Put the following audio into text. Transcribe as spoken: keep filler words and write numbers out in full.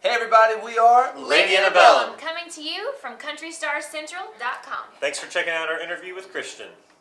Hey everybody, we are Lady Antebellum. Coming to you from country star central dot com. Thanks for checking out our interview with Christian.